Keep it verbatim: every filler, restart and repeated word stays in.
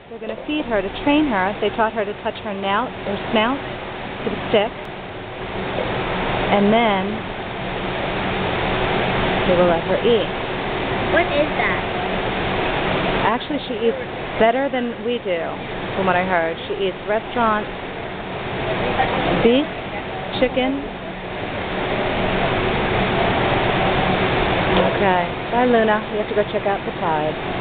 They're going to feed her to train her. They taught her to touch her snout, her snout to the stick. And then they will let her eat. What is that? Actually, she eats better than we do, from what I heard. She eats restaurant beef, chicken. Okay. Bye, Luna. We have to go check out the tide.